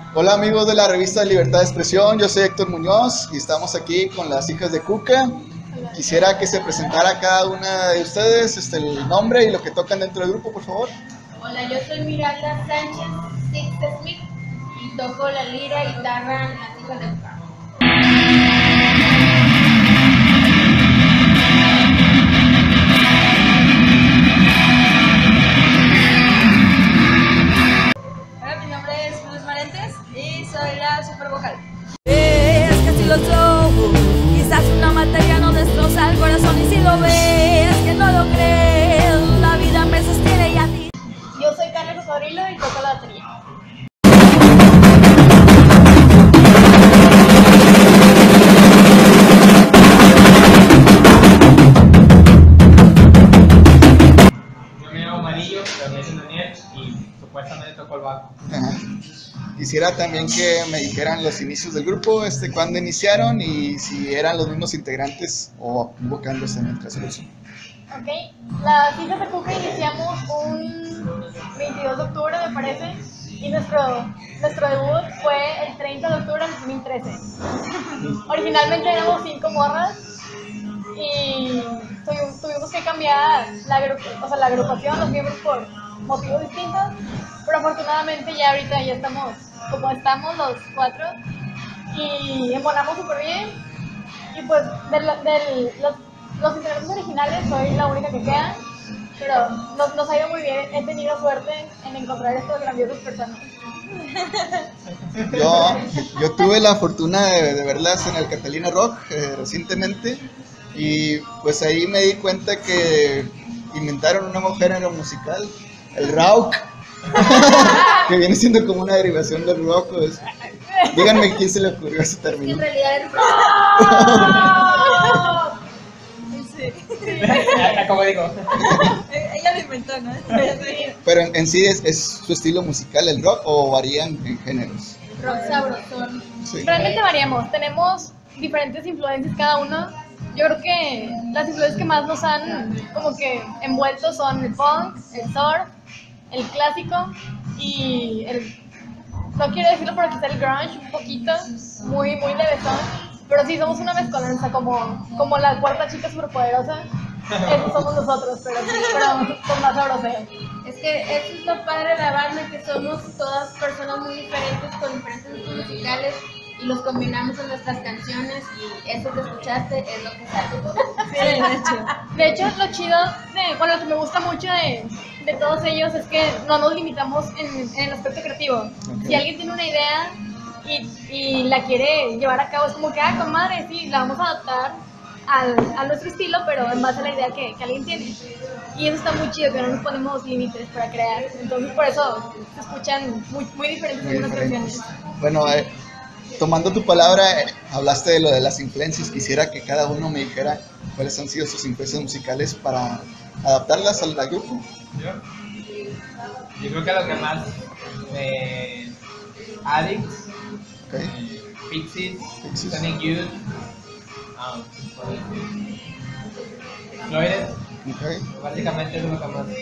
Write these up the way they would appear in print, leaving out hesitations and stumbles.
Hola amigos de la revista Libertad de Expresión, yo soy Héctor Muñoz y estamos aquí con las hijas de Cuca. Quisiera que se presentara cada una de ustedes el nombre y lo que tocan dentro del grupo, por favor. Hola, yo soy Miranda Sánchez Six Smith y toco la lira y guitarra en las hijas de Cuca. Hola, mi nombre es Luz Marentes y soy la super vocal. Es que si los ojos, quizás una materia no destroza el corazón, y si lo ves, que no lo crees, la vida me sostiene y a ti. Yo soy Carlos Cocodrilo y toco la batería. Yo me llamo Amarillo, también soy Daniel y supuestamente toco el bajo. Ajá. Quisiera también que me dijeran los inicios del grupo, cuándo iniciaron y si eran los mismos integrantes o invocándose mientras lo hacen. Ok, las hijas de Cuca iniciamos un 22 de octubre, me parece, y nuestro debut fue el 30 de octubre del 2013. Originalmente éramos 5 morras y tuvimos que cambiar la agrupación, los miembros por motivos distintos, pero afortunadamente ya ahorita ya estamos como estamos los 4 y embonamos súper bien. Y pues los integrantes originales soy la única que queda, pero nos ha ido muy bien. He tenido suerte en encontrar estos grandiosos personas. Yo tuve la fortuna de verlas en el Catalina Rock recientemente y pues ahí me di cuenta que inventaron un nuevo género musical, el rock, que viene siendo como una derivación del rock. Pues. Díganme quién se le ocurrió ese En término. realidad es Como digo. Ella lo inventó, ¿no? Pero en sí es su estilo musical el rock o varían en géneros. rock sabrosón. Sí. Realmente variamos, tenemos diferentes influencias cada uno. Yo creo que las influencias que más nos han como que envuelto son el punk, el surf, el clásico y no quiero decirlo, pero quizá el grunge un poquito, muy levesón, pero sí somos una mezcolanza, como la cuarta chica superpoderosa. Esos somos nosotros, pero con más sabroseo. Es que eso es lo padre de la banda, que somos todas personas muy diferentes, con diferentes gustos musicales, y los combinamos en nuestras canciones, y eso que escuchaste es lo que sale. Sí, De hecho, lo chido, lo que me gusta mucho de todos ellos es que no nos limitamos en el aspecto creativo. Okay. Si alguien tiene una idea y la quiere llevar a cabo, es como que, comadre, sí, la vamos a adaptar a nuestro estilo, pero en base a la idea que alguien tiene. Y eso está muy chido, que no nos ponemos límites para crear. Entonces, por eso se escuchan muy diferentes Muy algunas diferentes. canciones. Bueno, tomando tu palabra, hablaste de lo de las influencias. Quisiera que cada uno me dijera cuáles han sido sus influencias musicales para adaptarlas al grupo. Yo creo que lo que más Addicts, Okay. Pixies, Pixies. Sonic Youth, Floyd, Okay. básicamente es lo que más.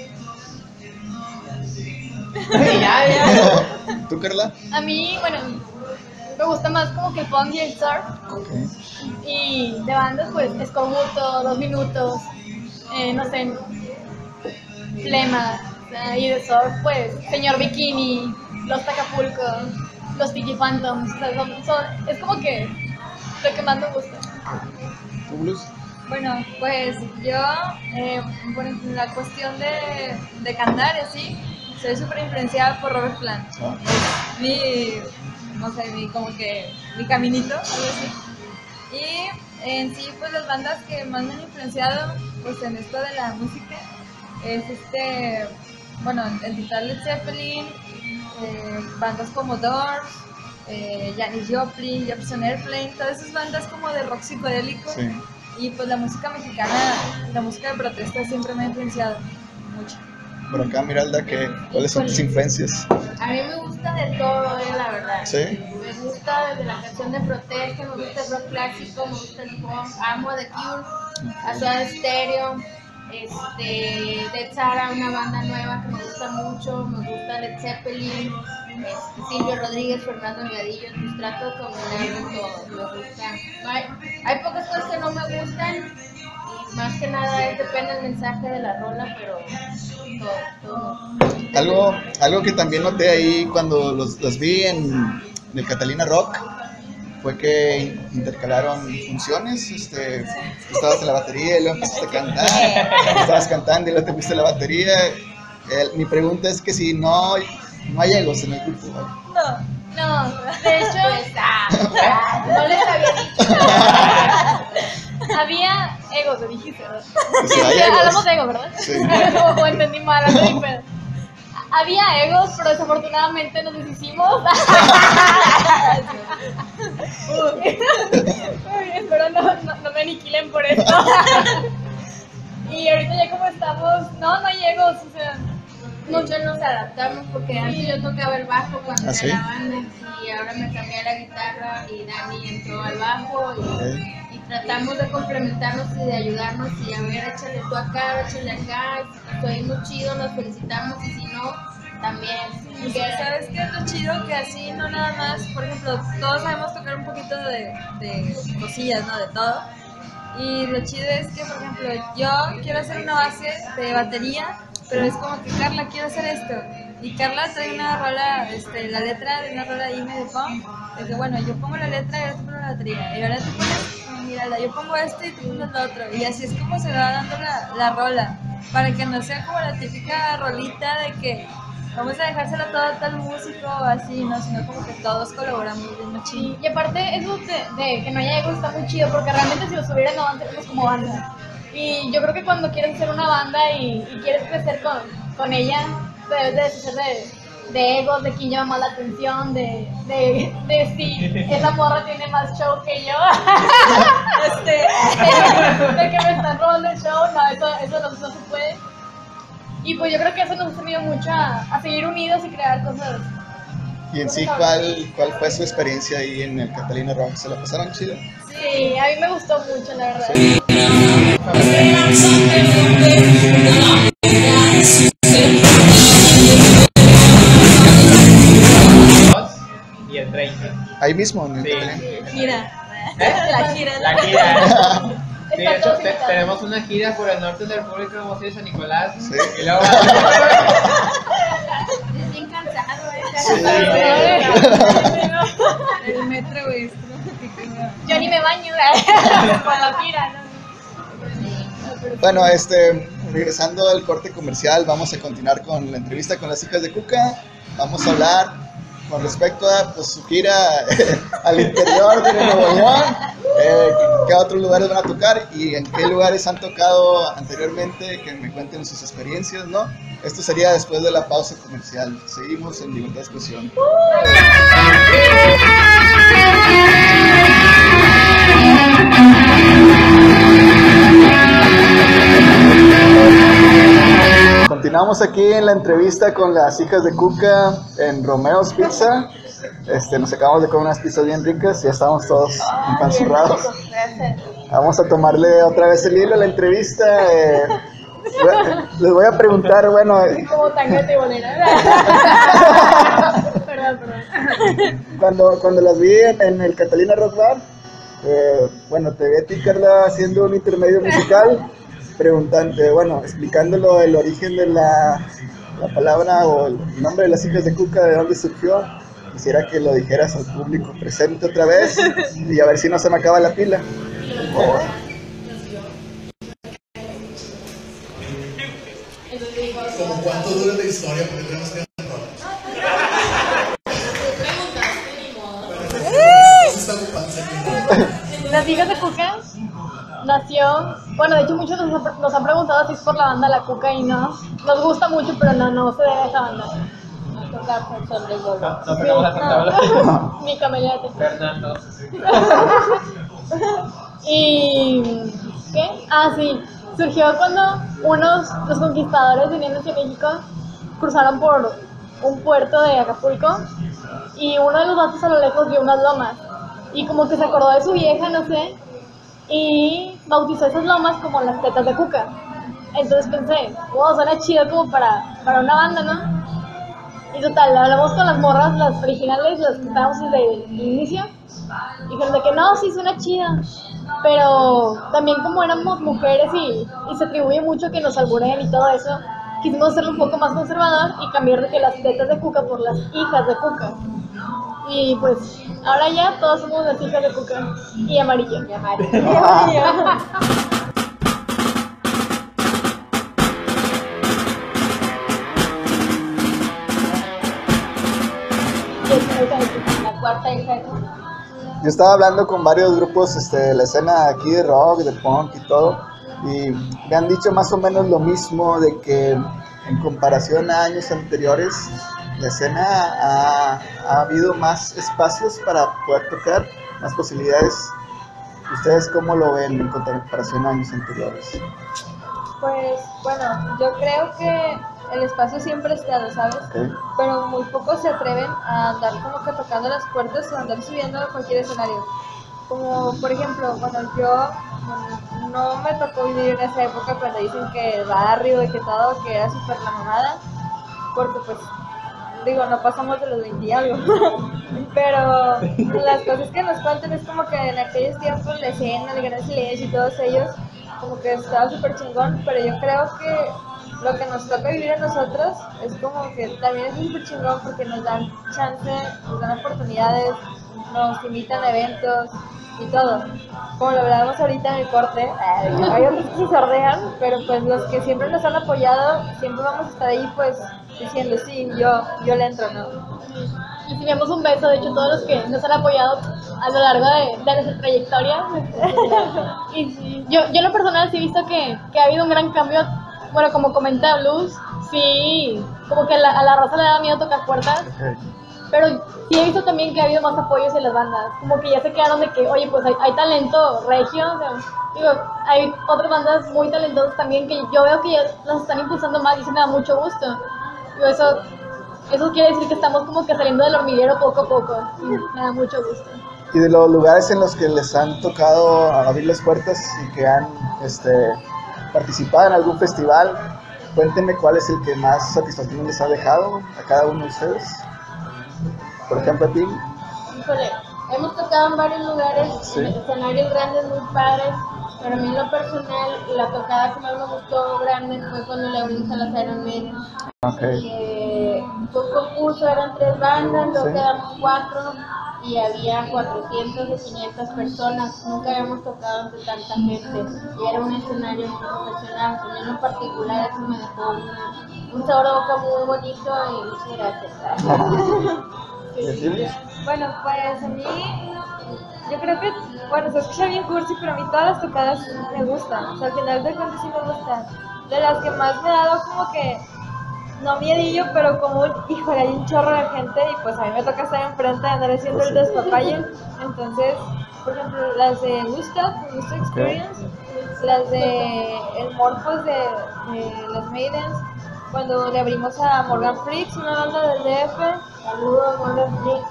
¿Tú, Carla? A mí, bueno, me gusta más como que el punk y el surf. Okay. Y de bandas, pues, Escorbuto, 2 Minutos, no sé, Flema. Y de surf, pues, Señor Bikini, Los Tacapulco, Los Tiki Phantoms. O sea, es como que lo que más me gusta. ¿Tú, Blues? Bueno, pues yo, bueno, en la cuestión de cantar y así, soy súper influenciada por Robert Plant. Ah. Es no sé, como que mi caminito, algo así. Y en sí, pues las bandas que más me han influenciado, pues en esto de la música, es bueno, en total Led Zeppelin, bandas como Doors, Janis Joplin, Jefferson Airplane, todas esas bandas como de rock psicodélico. Sí. Y pues la música mexicana, la música de protesta siempre me ha influenciado mucho. Por acá, Miralda, ¿cuáles son tus influencias? A mí me gusta de todo, la verdad. ¿Sí? Me gusta desde la canción de protesta, me gusta el rock clásico, me gusta el punk, amo The Cure, a Soda Stereo, Dead Sara, una banda nueva que me gusta mucho, me gusta Led Zeppelin, Silvio Rodríguez, Fernando Delgadillo, pues trato de combinar con todo, me gusta. Hay pocas cosas que no me gustan y más que nada depende del mensaje de la rola, pero todo. Algo que también noté ahí cuando los vi en el Catalina Rock fue que intercalaron funciones. Tú estabas en la batería y luego empezaste a cantar, estabas cantando y luego te fuiste a la batería. Mi pregunta es que si no hay egos en el grupo, ¿vale? No, de hecho, No les había dicho. había egos, lo dijiste, ¿verdad? Sí, hay egos. Hablamos de egos, ¿verdad? Sí. O entendí mal, algo de pedo. Había egos, pero desafortunadamente nos deshicimos. Espero no me aniquilen por esto. Y ahorita ya como estamos, no hay egos, o sea. Muchos nos adaptamos porque antes yo tocaba el bajo cuando ¿Ah, era sí? la banda y ahora me cambié a la guitarra y Dani entró al bajo y tratamos de complementarnos y de ayudarnos y a ver, échale tú acá, échale acá, si nos oímos chido, nos felicitamos y si no, también. Y ¿sabes qué es lo chido? Que así no nada más, por ejemplo, todos sabemos tocar un poquito de cosillas, ¿no? De todo. Y lo chido es que, por ejemplo, yo quiero hacer una base de batería, pero es como que Carla quiere hacer esto. Y Carla trae una rola, la letra de una rola ahí medio punk. De que bueno, yo pongo la letra y ahora tú pones la batería. Y ahora tú pones, mírala, yo pongo esto y tú pones lo otro. Y así es como se va dando la rola. Para que no sea como la típica rolita de que vamos a dejársela todo a tal músico o así, ¿no? Sino como que todos colaboramos bien machín. Y aparte, eso de que no haya egos está muy chido, porque realmente si los hubieran no avanzaríamos como banda. Y yo creo que cuando quieres hacer una banda y quieres crecer con ella, debes de deshacer de egos, de quién llama más la atención, de si esa morra tiene más show que yo. De que me están robando el show, no, eso no se puede. Y pues yo creo que eso nos ha servido mucho a seguir unidos y crear cosas. Y en sí, ¿cuál fue su experiencia ahí en el Catalina Rock? ¿Se la pasaron chido? Sí, a mí me gustó mucho, la verdad. Sí. Y el 30. Ahí mismo, en el Sí. Catalina. Gira. La gira. La gira. Sí, de hecho, Está todo tenemos una gira por el norte de la República, vamos a ir a San Nicolás. Sí. Y luego Es bien cansado, Sí. El metro, güey. Yo ni me baño con la gira, ¿no? Bueno, regresando al corte comercial, vamos a continuar con la entrevista con las hijas de Cuca. Vamos a hablar con respecto a pues, su gira al interior de Nuevo León, qué otros lugares van a tocar y en qué lugares han tocado anteriormente, que me cuenten sus experiencias, ¿no? Esto sería después de la pausa comercial. Seguimos en Libertad de Expresión. Continuamos aquí en la entrevista con las hijas de Cuca en Romeo's Pizza. Nos acabamos de comer unas pizzas bien ricas y ya estamos todos empanzurrados. Vamos a tomarle otra vez el hilo a la entrevista. Les voy a preguntar, bueno... Como tanguete y bolera. Perdón. Cuando las vi en el Catalina Rock Bar, bueno, te vi a ti, Carla, haciendo un intermedio musical, explicándolo el origen de la palabra o el nombre de las hijas de Cuca, de dónde surgió. Quisiera que lo dijeras al público presente otra vez y a ver si no se me acaba la pila. Por favor. ¿Cómo cuánto dura la historia? Porque tenemos que Las hijas de Cuca nació, bueno, de hecho muchos nos han preguntado si es por la banda La Cuca y no, nos gusta mucho, pero no se debe a esa banda. Tocar sobre el bolo. no tocamos la tabla. Mi camellate. Fernando. ¿Y qué? Ah, sí, surgió cuando los conquistadores viniendo hacia México cruzaron por un puerto de Acapulco y uno de los vatos a lo lejos vio unas lomas y como que se acordó de su vieja, no sé, y bautizó esas lomas como las tetas de Cuca. Entonces pensé, wow, suena chido como para una banda, ¿no? Y total, hablamos con las morras, las originales, las que estábamos desde el inicio, y dijeron de que no, sí suena chida, pero también como éramos mujeres y se atribuye mucho que nos alburen y todo eso, quisimos hacerlo un poco más conservador y cambiar de que las tetas de Cuca por las hijas de Cuca. Y pues ahora ya todos somos las hijas de Cuca y Amarillo. Y Amarillo. La cuarta hija de Cuca. Yo estaba hablando con varios grupos de la escena aquí de rock, de punk y todo, y me han dicho más o menos lo mismo, de que en comparación a años anteriores, la escena ha habido más espacios para poder tocar, más posibilidades. ¿Ustedes cómo lo ven en comparación a años anteriores? Pues bueno, yo creo que el espacio siempre ha estado, ¿sabes? Okay. Pero muy pocos se atreven a andar como que tocando las puertas o andar subiendo a cualquier escenario. Como por ejemplo, bueno, yo no me tocó vivir en esa época cuando dicen que el barrio y que todo, que era súper la mamada, porque pues, digo, no pasamos de los 20 y algo. Pero las cosas que nos cuentan es como que en aquellos tiempos la escena, el Gran Silencio y todos ellos, como que estaba súper chingón, pero yo creo que lo que nos toca vivir a nosotros es como que también es súper chingón porque nos dan chance, nos dan oportunidades, nos invitan a eventos y todo. Como lo hablábamos ahorita en el corte, hay otros que se sordean, pero pues los que siempre nos han apoyado, siempre vamos a estar ahí pues diciendo sí, yo le entro, ¿no? Y si vemos un beso, de hecho, todos los que nos han apoyado a lo largo de nuestra trayectoria. Y sí, yo en lo personal sí he visto que ha habido un gran cambio. Bueno, como comenta Blues, sí, como que a la raza le da miedo tocar puertas. Okay. Pero sí he visto también que ha habido más apoyos en las bandas. Como que ya se quedaron de que, oye, pues hay talento regio. O sea, digo, hay otras bandas muy talentosas también que yo veo que ya las están impulsando más y eso me da mucho gusto. Digo, eso quiere decir que estamos como que saliendo del hormiguero poco a poco. Me da mucho gusto. Y de los lugares en los que les han tocado abrir las puertas y que han participado en algún festival, cuéntenme cuál es el que más satisfacción les ha dejado a cada uno de ustedes. Por ejemplo, a ti. Híjole, hemos tocado en varios lugares, Sí. en escenarios grandes muy padres, pero a mí en lo personal, la tocada que más me gustó grande fue cuando le abrimos a las Iron Maiden. Okay. Fue un concurso, eran 3 bandas, luego Sí. quedamos 4 y había 400 o 500 personas. Nunca habíamos tocado ante tanta gente y era un escenario muy profesional. A mí en lo particular eso me dejó un sabor de boca muy bonito y muchas gracias. Bueno, pues a mí, yo creo que, bueno, se escucha bien cursi, pero a mí todas las tocadas me gustan. O sea, al final de cuentas sí me gustan. De las que más me ha dado como que, no miedillo, pero como, híjole, hay un chorro de gente y pues a mí me toca estar enfrente de andar haciendo el despapalle. Entonces, por ejemplo, las de Gustav Experience, las de el Morphos de las Maidens, cuando le abrimos a Morgan Freaks, una banda del DF. Saludos, Morgan Freaks.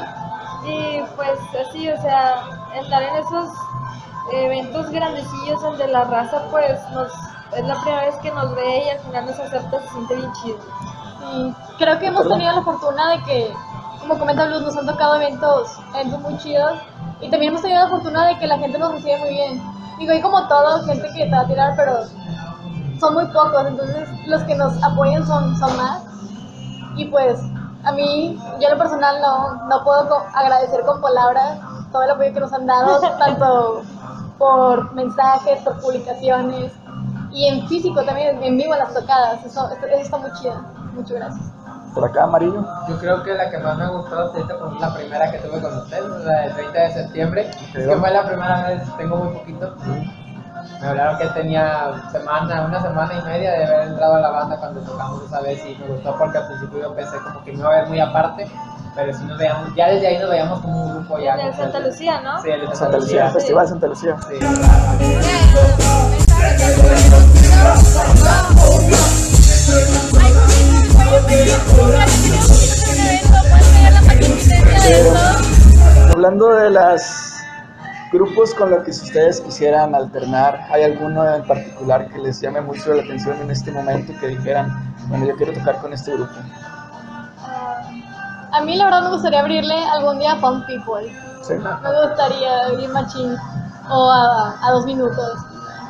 Y pues así, o sea, estar en esos eventos grandecillos donde la raza pues es la primera vez que nos ve y al final nos acepta, se siente bien chido. Sí, creo que hemos tenido la fortuna de que, como comenta Luz, nos han tocado eventos muy chidos y también hemos tenido la fortuna de que la gente nos recibe muy bien. Digo, hay como todo, gente que te va a tirar, pero son muy pocos, entonces los que nos apoyan son más. Y pues a mí, yo en lo personal no puedo agradecer con palabras todo el apoyo que nos han dado, tanto por mensajes, por publicaciones y en físico también, en vivo las tocadas. Eso está muy chido. Muchas gracias. Por acá, Amarillo. Yo creo que la que más me gustó ahorita fue la primera que tuve con ustedes, la del 30 de septiembre. Es que fue la primera vez, tengo muy poquito. Me hablaron que tenía una semana y media de haber entrado a la banda cuando tocamos esa vez y me gustó porque al principio yo pensé como que me iba a ver muy aparte, pero sí nos veíamos, ya desde ahí nos veíamos como un grupo ya. El de Santa Lucía, ¿no? Sí, el de Santa Lucía, el Festival Santa Lucía. Sí. Hablando de las grupos con los que ustedes quisieran alternar, ¿hay alguno en particular que les llame mucho la atención en este momento, que dijeran, bueno, yo quiero tocar con este grupo? A mí la verdad me gustaría abrirle algún día a Punk People. ¿Sí? Me gustaría ir Machín o a 2 minutos.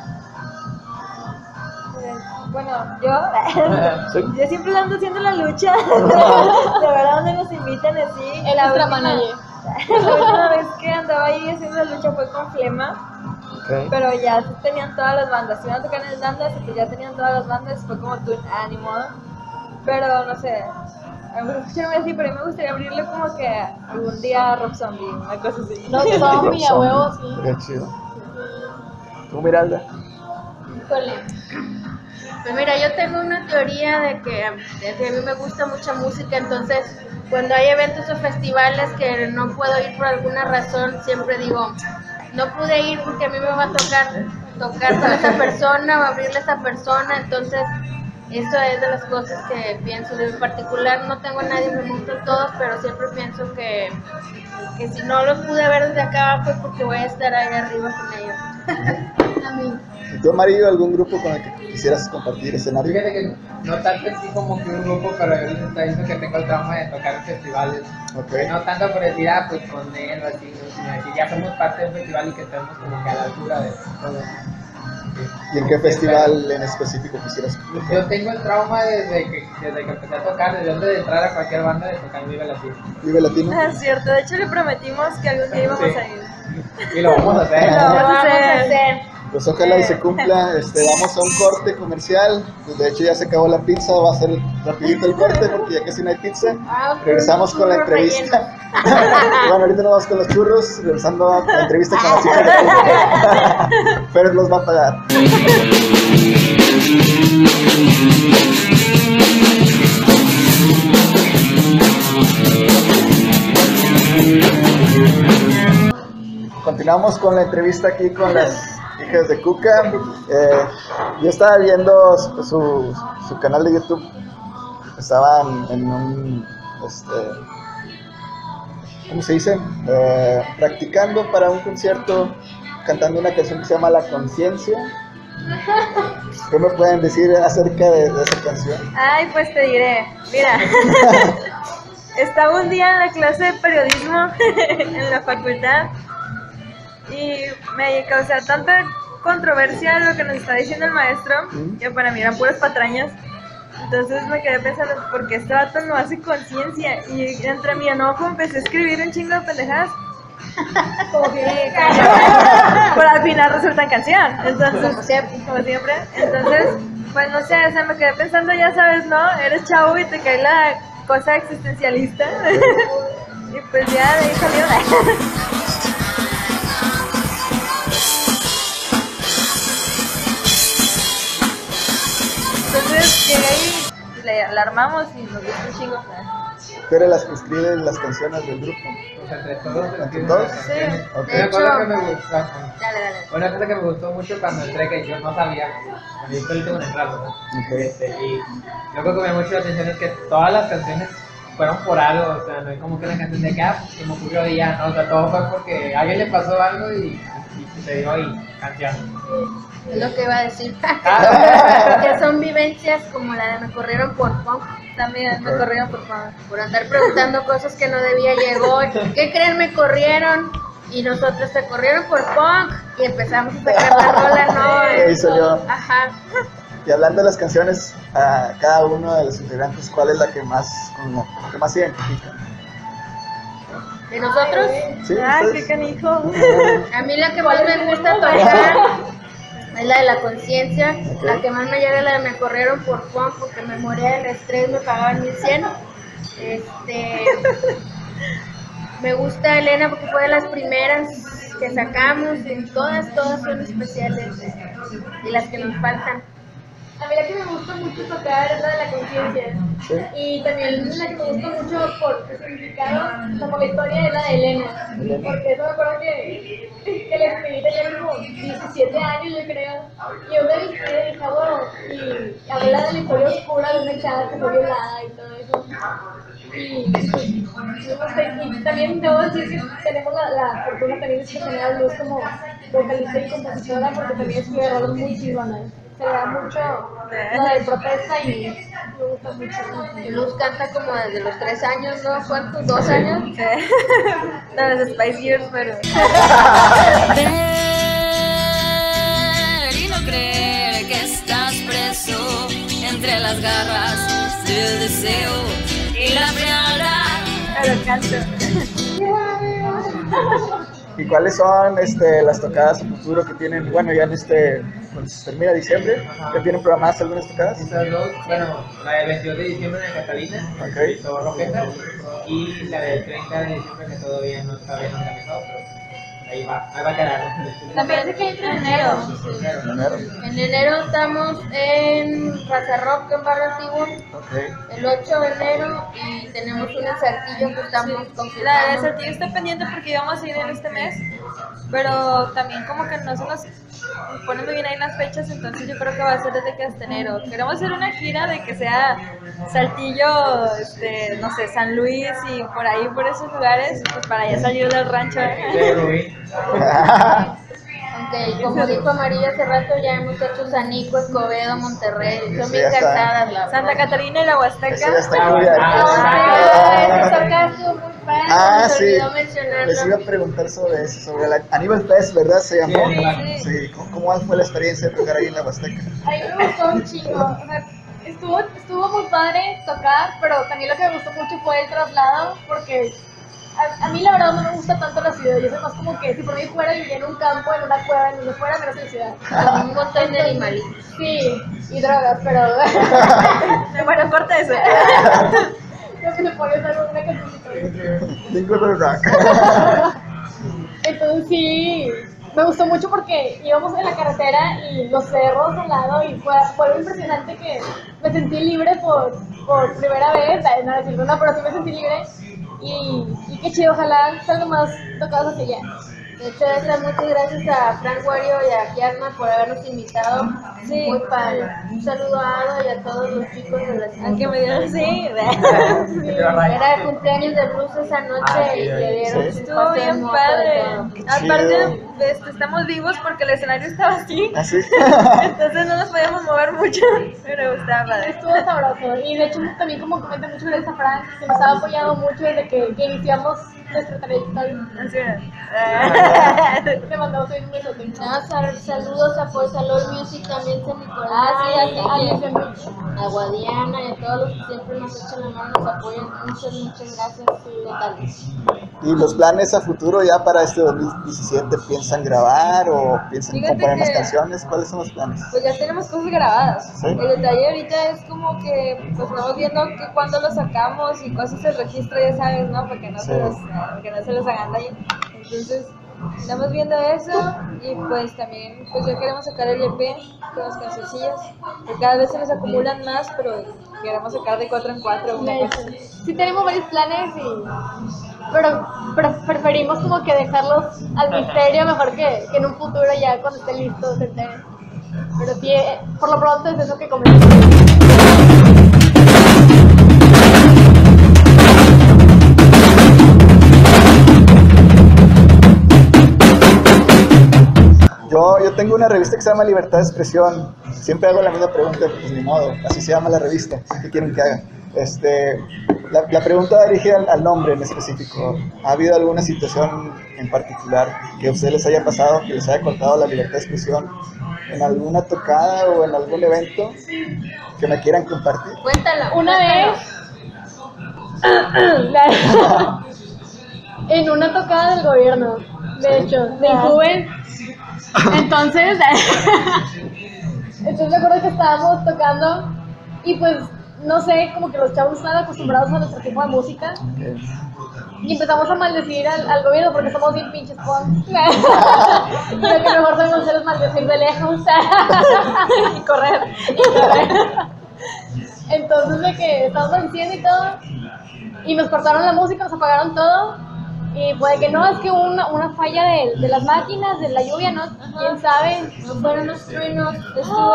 Bueno, yo ¿Sí? yo siempre ando haciendo la lucha. De verdad, donde nos invitan así. Es nuestra manager. La última vez que andaba ahí haciendo la lucha fue con Flema, Ok. pero ya tenían todas las bandas. Iban a tocar en el bandas y pues ya tenían todas las bandas. Fue como tú, ni modo. Pero no sé, a mí escucharme así, pero a mí me gustaría abrirle como que algún día a Rob Zombie, una cosa así. No, zombie, a huevo, sí. Sería chido. ¿Tú, Miralda? Híjole. Pues mira, yo tengo una teoría de que a mí me gusta mucha música, entonces cuando hay eventos o festivales que no puedo ir por alguna razón, siempre digo, no pude ir porque a mí me va a tocar con esa persona o abrirle a esa persona, entonces eso es de las cosas que pienso. En particular no tengo a nadie, me gustan todos, pero siempre pienso que si no los pude ver desde acá fue porque voy a estar ahí arriba con ellos. A mí. ¿Y tú, Amarillo, algún grupo con el que quisieras compartir escenario? Fíjate que no tanto así como que un grupo, pero yo les está diciendo que tengo el trauma de tocar en festivales. Ok. No tanto por decir, pues con él o así, ¿no? Sino decir, ya somos parte del festival y que estamos como que a la altura de todo. ¿Y en qué festival en específico quisieras tocar? Yo tengo el trauma desde que empecé a tocar, desde antes de entrar a cualquier banda, de tocar Vive Latino. ¿Vive Latino? Es cierto, de hecho le prometimos que algún día íbamos Sí. a ir. Y lo vamos a hacer. Lo vamos a hacer. Pues ojalá y se cumpla. Vamos a un corte comercial. Pues de hecho ya se acabó la pizza, va a ser rapidito el corte porque ya casi no hay pizza. Regresamos con la entrevista. Bueno, ahorita nos vamos con los churros, regresando a la entrevista con las chicas de Cuca. Pero los va a pagar. Continuamos con la entrevista aquí con las hijas de Cuca. Yo estaba viendo su canal de YouTube. Estaban en un, ¿cómo se dice? Practicando para un concierto, cantando una canción que se llama La Conciencia. ¿Qué me pueden decir acerca de esa canción? Ay, pues te diré, mira, estaba un día en la clase de periodismo en la facultad y me causó tanta controversia lo que nos está diciendo el maestro, que para mí eran puras patrañas. Entonces me quedé pensando, ¿por qué este vato no hace conciencia? Y entre mi enojo empecé a escribir un chingo de pendejadas. Como que pero al final resultan canción. Entonces, como siempre. Entonces, pues no sé, o sea, me quedé pensando, ya sabes, ¿no? Eres chavo y te cae la cosa existencialista. Y pues ya de ahí salió. Entonces llegué y la armamos y nos gustó un chingo. ¿Tú eres las que escriben las canciones del grupo? Pues entre todos. ¿Entre todos? Sí. Ok. De hecho- Una cosa que me gustó, Dale. una cosa que me gustó mucho cuando entré, que yo no sabía, cuando yo estoy en entrar, ¿verdad? Ok. Y lo que me llamó mucho la atención es que todas las canciones fueron por algo, o sea, no es como que una canción de que, se me ocurrió y ya, no, o sea, todo fue porque a alguien le pasó algo y se dio ahí, canción. Es lo que iba a decir. Que son vivencias como la de me corrieron por punk. También me corrieron por favor. Por andar preguntando cosas que no debía. Llegó, ¿qué creen? Me corrieron. Y nosotros te corrieron por punk. Y empezamos a sacar la rola, ¿no? Ahí salió. Ajá. Y hablando de las canciones, a cada uno de los integrantes, ¿cuál es la que más, con la que más se identifica? ¿De nosotros? ¿Sí? Ay, ¿Ustedes? qué canijo. A mí la que más me gusta tocar es la de La Conciencia. Ok. La que más me llega es la de me corrieron por punk porque me moría del estrés, me pagaban 1100. Me gusta Elena porque fue de las primeras que sacamos y todas son especiales y las que nos faltan. A mí la que me gusta mucho tocar es la de La Conciencia. Sí. Y también la que me gusta mucho por el significado, como la historia es la de Elena. Elena. Porque eso me acuerdo que la escribí tenía como 17 años, yo creo. Y yo me vestí de chavo y habla de la historia oscura de una chava que fue violada y todo eso. Y Y también debo decir que tenemos la fortuna también de tener a Luz como vocalista y compositora, porque también escribe rolas muy chingonas. Se le da mucho lo de protesta y me gusta mucho. Luz canta como desde los 3 años, ¿no? ¿Cuántos? ¿2 años? No, los Spice Girls, pero... Ver y no creer que estás preso entre las garras del deseo y la frialdad. Pero canto. ¿Y cuáles son las tocadas a futuro que tienen? Bueno, ya cuando se termina diciembre, ¿ya tienen programadas algunas tocadas? Esas dos, bueno, la del 22 de diciembre en Catalina, Ok. todo Roqueta, y la del 30 de diciembre que todavía no está bien organizado, pero ahí va a quedar. También sé que entra en enero. En enero. En enero estamos en Raza Rock en Barrio Antiguo, Ok. el 8 de enero, y tenemos un Saltillo que estamos La de confirmando. Saltillo está pendiente porque íbamos a ir en este mes, pero también como que no se nos ponen muy bien ahí las fechas, entonces yo creo que va a ser desde que hasta enero. Queremos hacer una gira de que sea Saltillo, no sé, San Luis y por ahí, por esos lugares, pues para ya salir del rancho. De Rubí. Aunque como dijo María hace rato, ya hemos hecho Sanico, Escobedo, Monterrey, son Sí, bien ya está. cansadas las Santa Catarina y la Huasteca. Eso ya está cubierto. Eso acá estuvo muy padre, Ah, se sí. olvidó Les iba mencionarlo. a preguntar sobre eso, sobre la Aníbal Fest, ¿verdad? Se llamó. Sí. Sí. ¿Cómo fue la experiencia de tocar ahí en la Huasteca? A mí me gustó un chingo. O sea, estuvo muy padre tocar, pero también lo que me gustó mucho fue el traslado, porque a mí la verdad no me gusta tanto la ciudad. Yo soy más como que si por mí fuera vivir en un campo, en una cueva, en donde fuera, menos en la ciudad. Con un montón de animalitos. Sí, y drogas, pero Bueno, corta eso. creo que le pones algo en una cancioncita. Jingle Bell Rock. Entonces sí, me gustó mucho porque íbamos en la carretera y los cerros al lado y fue algo impresionante que me sentí libre por primera vez, no decirlo, no, pero sí me sentí libre y qué chido, ojalá salgan más tocados hacia allá. De hecho, muchas gracias a Frank Wario y a Kiarma por habernos invitado. Sí. Muy padre. Un saludo a Ado y a todos los chicos de la Aunque me dieron sí. Era el cumpleaños de Blues esa noche y le dieron Sí. su Estuvo pase de bien moto y padre. todo. Qué Aparte, estamos vivos porque el escenario estaba así. ¿Así? Entonces no nos podíamos mover mucho, pero estaba padre. Estuvo sabroso y de hecho también como comenta mucho gracias a Frank que nos ha apoyado mucho desde que iniciamos nuestra trayectoria. Así es. Le mandamos un besote. Saludos a Pues Alol Music también, San Nicolás, A Luis Enrique. a Guadiana y a todos los que siempre nos echan la mano, nos apoyan. Muchas gracias totales. ¿Y los planes a futuro ya para este 2017? ¿Piensan grabar o piensan Fíjate componer más que- canciones? ¿Cuáles son los planes? Pues ya tenemos cosas grabadas. ¿Sí? El detalle ahorita es como que pues estamos viendo que cuando lo sacamos y cosas se registra, ya sabes, ¿no? Para que no, Sí. que no se los hagan daño. Entonces, estamos viendo eso y pues también pues ya queremos sacar el EP con las cancioncillas. Porque cada vez se nos acumulan más, pero queremos sacar de 4 en 4 una cosa. Sí tenemos varios planes pero preferimos como que dejarlos al misterio mejor que en un futuro ya cuando esté listo se entere. Pero sí, por lo pronto es eso que comenzamos. Yo tengo una revista que se llama Libertad de Expresión. Siempre hago la misma pregunta, pues ni modo, así se llama la revista. ¿Qué quieren que haga? La pregunta va dirigida al nombre en específico. ¿Ha habido alguna situación en particular que a ustedes les haya pasado, que les haya cortado la libertad de expresión en alguna tocada o en algún evento que me quieran compartir? Cuéntala. Una vez en una tocada del gobierno, de hecho, de Injuven. Entonces me acuerdo que estábamos tocando y pues no sé, como que los chavos estaban acostumbrados a nuestro tipo de música y empezamos a maldecir al gobierno porque somos bien pinches punks. Lo que mejor sabemos hacer es maldecir de lejos y correr. Entonces de que estábamos maldiciendo y todo y nos cortaron la música, nos apagaron todo. Y puede que no, es que una falla de las máquinas, de la lluvia, ¿no? ¿Quién sabe? No fueron los truenos.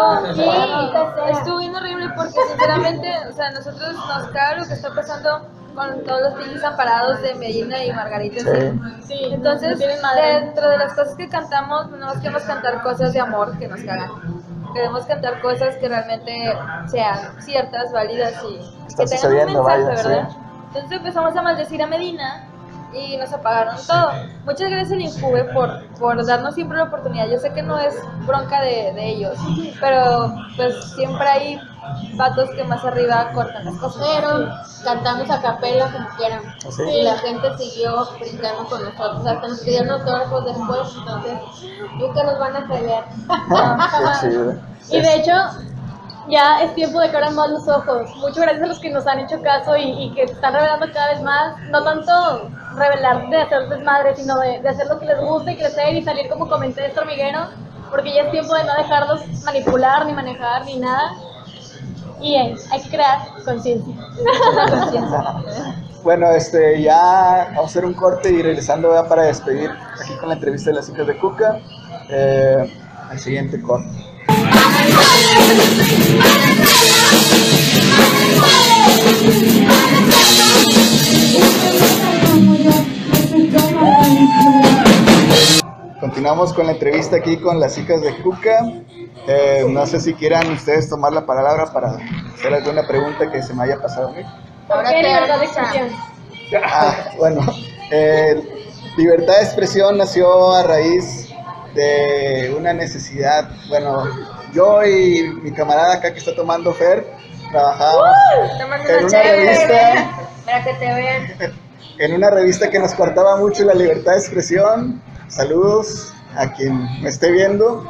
Estuvo bien horrible porque sinceramente, o sea, nosotros nos caga lo que está pasando con todos los niños amparados de Medina y Margarita. Sí. Sí, Entonces, tienen madre. dentro de las cosas que cantamos, no nos queremos cantar cosas de amor que nos cagan. Queremos cantar cosas que realmente sean ciertas, válidas y Está que tengan un sucediendo, mensaje, vaya, ¿verdad? sí. Entonces empezamos a maldecir a Medina y nos apagaron todo. Muchas gracias al Injuve por darnos siempre la oportunidad. Yo sé que no es bronca de ellos, pero pues siempre hay vatos que más arriba cortan las cosas. Pero cantamos a capela como quieran. ¿Sí? Y la gente siguió brincando con nosotros. Hasta nos pidieron autógrafos después, entonces nunca nos van a callar. Qué chido. Y de hecho, ya es tiempo de que abran más los ojos. Muchas gracias a los que nos han hecho caso y que se están revelando cada vez más. No tanto revelar de hacer desmadre, sino de hacer lo que les gusta y crecer y salir, como comenté, este hormiguero. Porque ya es tiempo de no dejarlos manipular, ni manejar, ni nada. Y hay que crear conciencia. Bueno, ya vamos a hacer un corte y regresando ya para despedir aquí con la entrevista de las hijas de Cuca. Al siguiente corte. Continuamos con la entrevista aquí con las hijas de Cuca. No sé si quieran ustedes tomar la palabra para hacer alguna pregunta que se me haya pasado a mí. ¿Por Ahora qué te libertad de vamos a- expresión? Bueno, libertad de expresión nació a raíz de una necesidad. Bueno, yo y mi camarada acá que está tomando Fer, trabajábamos en una revista, Para que te vean. en una revista que nos cortaba mucho la libertad de expresión. Saludos a quien me esté viendo.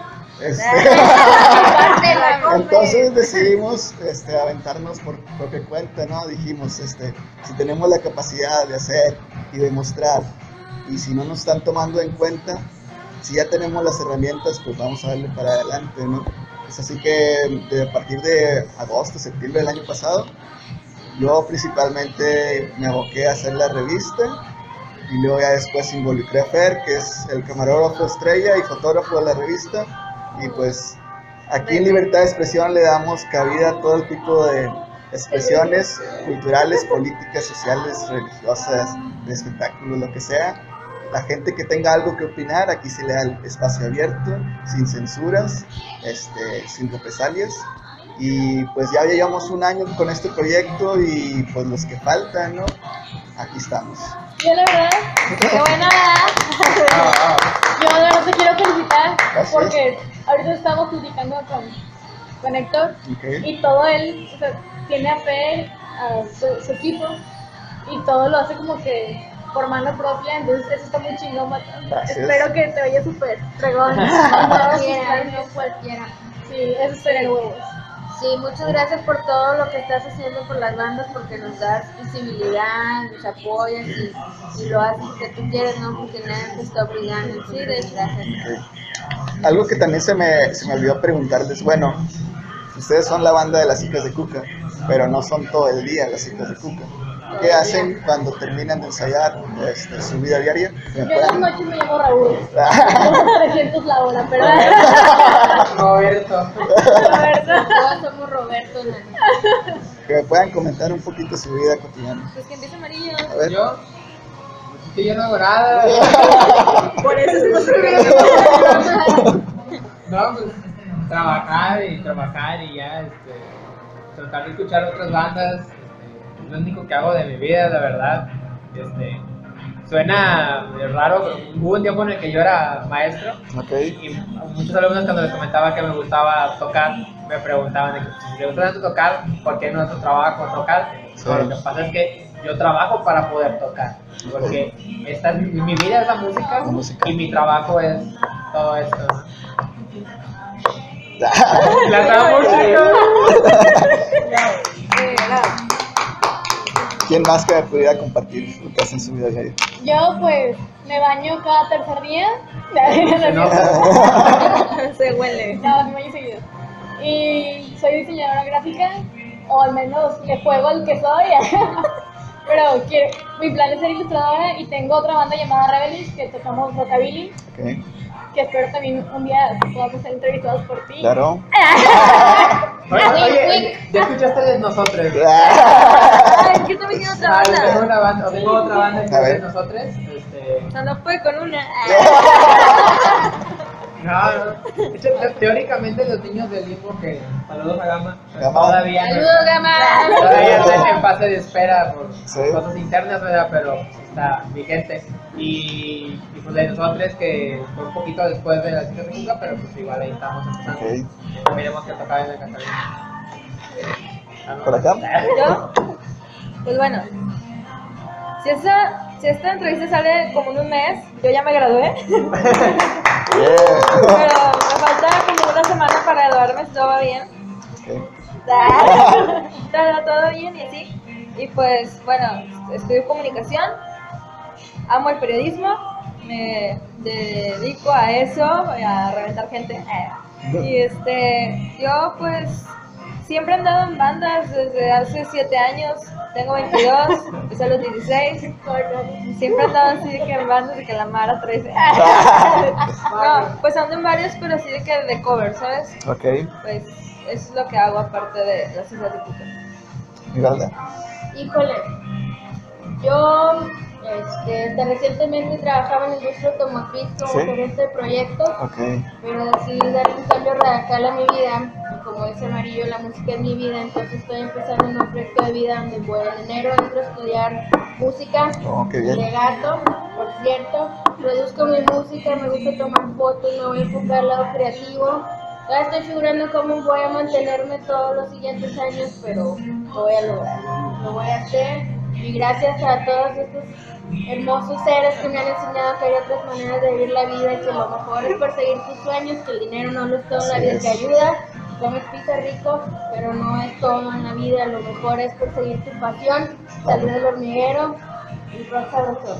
Entonces decidimos aventarnos por propia cuenta, ¿no? Dijimos, si tenemos la capacidad de hacer y demostrar, y si no nos están tomando en cuenta, si ya tenemos las herramientas, pues vamos a darle para adelante, ¿no? Es así que a partir de agosto, septiembre del año pasado, yo principalmente me aboqué a hacer la revista, y luego ya después involucré a Fer, que es el camarógrafo estrella y fotógrafo de la revista. Y pues aquí en Libertad de Expresión le damos cabida a todo tipo de expresiones culturales, políticas, sociales, religiosas, de espectáculos, lo que sea. La gente que tenga algo que opinar, aquí se le da el espacio abierto, sin censuras, sin represalias. Y pues ya llevamos un año con este proyecto y pues los que faltan, ¿no? Aquí estamos. Yo la verdad, qué buena. Yo de verdad te quiero felicitar. Gracias. Porque ahorita estamos platicando con Héctor Okay. y todo él, o sea, tiene a Fer, a su equipo, y todo lo hace como que por mano propia, entonces eso está muy chingón, Matón. Gracias. Espero que te vaya súper fregón. Cualquiera, no cualquiera. Sí, eso es tener huevos. Sí, muchas gracias por todo lo que estás haciendo por las bandas, porque nos das visibilidad, nos apoyas y lo haces porque tú quieres, no porque nadie te está obligando. Sí, de hecho, gracias. Ok. Algo que también se me olvidó preguntarles, bueno, ustedes son la banda de las hijas de Cuca, pero no son todo el día las hijas de Cuca. ¿Qué hacen cuando terminan de ensayar su vida diaria? ¿Me Yo en las pueden- noches me llamo Raúl. 300 la hora, pero Roberto. Todos somos Roberto. ¿No? que me puedan comentar un poquito su vida cotidiana? Pues que empiece amarillo. A ver. Yo, pues, que yo no hago nada. Por eso se nos ocurrió. No, pues trabajar y ya, tratar de escuchar otras bandas, es lo único que hago de mi vida, la verdad. Suena raro, pero hubo un tiempo en el que yo era maestro Ok. y a muchos alumnos cuando les comentaba que me gustaba tocar, me preguntaban de que, si te gusta tanto tocar, ¿por qué no es tu trabajo tocar? Sí. Pero lo que pasa es que yo trabajo para poder tocar, porque mi vida es la música, La música. y mi trabajo es todo esto. La música. ¿Quién más que me pudiera compartir lo que hace en su vida diaria? yo pues me baño cada tercer día. No, Se huele. No, me baño seguido. Y soy diseñadora gráfica, o al menos le juego al que soy. Pero mi plan es ser ilustradora y tengo otra banda llamada Revelis que tocamos rockabilly, Ok, que espero también un día podamos ser entrevistados por ti. claro. oye, ya escuchaste de nosotros. Ay, yo también quiero otra Tengo banda. una banda, o tengo otra banda que A ver. es nosotros. No, no puede con una. No. De hecho, teóricamente los niños del limbo que saludos a Gama, Gama. todavía no- Saludos, Gama. todavía están en fase de espera por Sí. cosas internas, ¿verdad? Pero está vigente. Y pues de nosotros que fue un poquito después de la cita de Cuca, pero pues igual ahí estamos empezando. Ok. También hemos que tocar en el Catalina. ¿Por acá? ¿Yo? Pues bueno, si esta entrevista sale como en un mes, yo ya me gradué. Yeah. Pero me falta como una semana para graduarme, si todo va bien. Ok. Todo bien y así. Y pues bueno, estudio comunicación, amo el periodismo, me dedico a eso, a reventar gente. Y yo pues siempre he andado en bandas desde hace 7 años, tengo 22, empecé a los 16, siempre he andado así de que en bandas de que la Mara 13. No, pues ando en varios, pero así de que de cover, ¿sabes? Ok. Pues eso es lo que hago aparte de las hijas de puta. Miralda. Híjole, yo recientemente trabajaba en la industria automotriz como Sí. gerente de proyectos, Ok. pero decidí darle un cambio radical a mi vida. Y como dice Amarillo, la música es mi vida, entonces estoy empezando un nuevo proyecto de vida donde voy en enero, entro a estudiar música, Oh, qué bien. legato, por cierto, produzco mi música, me gusta tomar fotos, me voy a enfocar al lado creativo. Ya estoy figurando cómo voy a mantenerme todos los siguientes años, pero lo voy a lograr, lo voy a hacer. Y gracias a todos estos hermosos seres que me han enseñado que hay otras maneras de vivir la vida y que lo mejor es perseguir tus sueños, que el dinero no lo es todo en la Así vida, es. que ayuda, comes pizza rico, pero no es todo en la vida, lo mejor es perseguir tu pasión, salir del hormiguero y rock sabroso.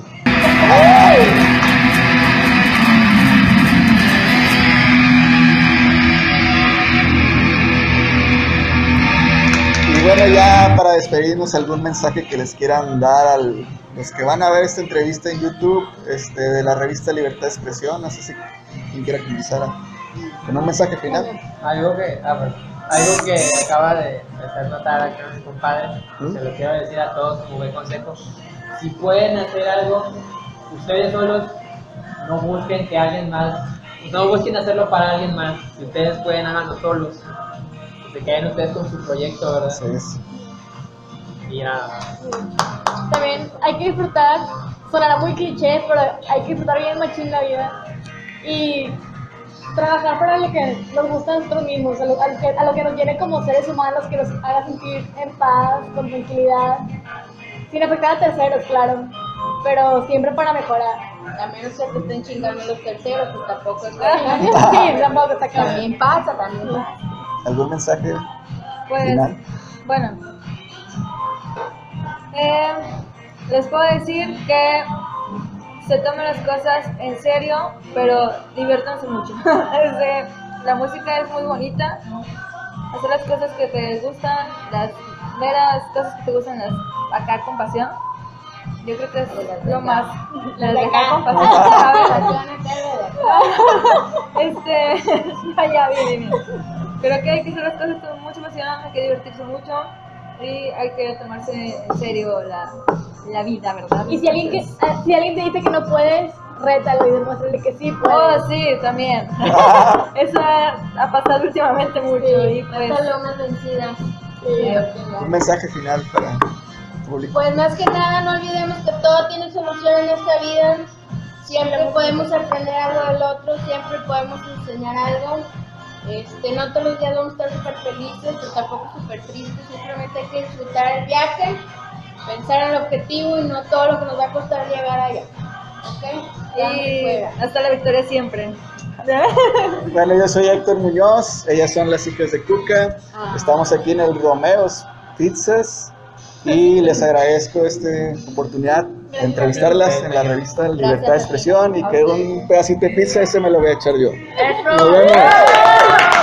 Y bueno, ya para despedirnos, algún mensaje que les quieran dar a los que van a ver esta entrevista en YouTube, de la revista Libertad de Expresión. No sé si quien quiera comenzar con un mensaje final. Algo que acaba de hacer notar acá mi compadre, se lo quiero decir a todos como buen consejo. Si pueden hacer algo, ustedes solos, no busquen que alguien más, no busquen hacerlo para alguien más. Si ustedes pueden, háganlo solos. Que se queden ustedes con su proyecto, ¿verdad? Así es. Y ya. También hay que disfrutar, sonará muy cliché, pero hay que disfrutar bien machín la vida y trabajar para lo que nos gusta a nosotros mismos, a lo que nos llene como seres humanos, que nos haga sentir en paz, con tranquilidad, sin afectar a terceros, claro, pero siempre para mejorar. A menos que te estén chingando los terceros, pues tampoco es Sí, tampoco está claro. También pasa, también pasa. ¿Algún mensaje Pues, final? bueno, les puedo decir que se tomen las cosas en serio, pero diviértanse mucho. La música es muy bonita, hacer las cosas que te gustan, las meras cosas que te gustan, las acá con pasión. Yo creo que es lo más, las de acá con pasión. Ya, bien. Creo que hay que hacer las cosas con mucha pasión, hay que divertirse mucho y hay que tomarse en serio la vida, ¿verdad? Y si alguien te dice que no puedes, rétalo y demuéstrale que sí puedes. Oh, sí, también. Eso ha pasado últimamente mucho y pues... Dale unas vencidas. Un mensaje final para el público. Pues más que nada, no olvidemos que todo tiene solución en esta vida. Siempre podemos aprender algo del otro, siempre podemos enseñar algo. No todos los días vamos a estar súper felices, pero tampoco súper tristes. Simplemente hay que disfrutar el viaje, pensar en el objetivo y no todo lo que nos va a costar llegar allá. ¿Ok? Y hasta la victoria siempre. Bueno, yo soy Héctor Muñoz, ellas son las hijas de Cuca. Estamos aquí en el Romeo's Pizzas y les agradezco esta oportunidad de entrevistarlas en la revista Libertad de Expresión y que un pedacito de pizza ese me lo voy a echar yo. Nos vemos.